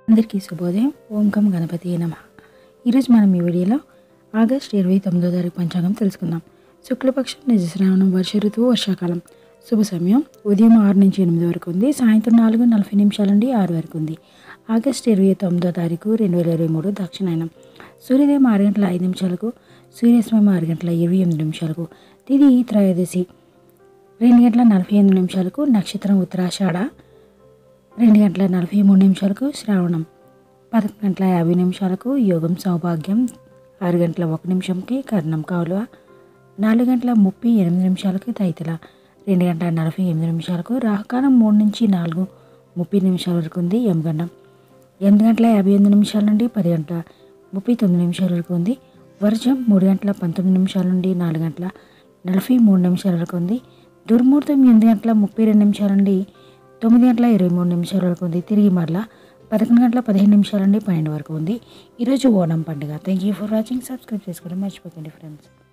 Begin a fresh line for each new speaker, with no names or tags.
అందరికీ శుభోదయం. ఓం గం గణపతియే నమః. ఈరోజు మనం ఈ వీడియోలో ఆగస్టు 29వ తారీఖు పంచాంగం తెలుసుకుందాం. శుక్లపక్షం, నిజశ్రావణం, వర్ష ఋతువు, వర్షాకాలం. శుభ సమయం ఉదయం 6 నుంచి 8 వరకు ఉంది. సాయంత్రం 4:40 నుండి 6 వరకు ఉంది. ఆగస్టు 29వ తారీఖు 2023 దక్షిణాయనం. సూర్యోదయం 6:05 సూర్యాస్తమయం 6:28 తిథి త్రయోదశి 2:48 నక్షత్రం ఉత్తరాషాఢ 2:43 శ్రావణం 11:50 యోగం సౌభాగ్యం 6:01 కర్ణం కౌలవ 4:38 తైతల 2:48 రాహుకాలం 3 నుంచి 4:30 వరకు ఉంది. యమగండం 8:51 నుండి 10:39 వరకు ఉంది. వర్జం 3:19 నుండి 4:43 వరకు ఉంది. దుర్ముహూర్తం 8:32 నుండి 9:23 వరకు ఉంది. తిరిగి మరలా 11:15 నుండి 12 వరకు ఉంది. ఈరోజు ఓణం పండుగ. Thank you for watching. Subscribe చేసుకోవడం మర్చిపోకండి ఫ్రెండ్స్.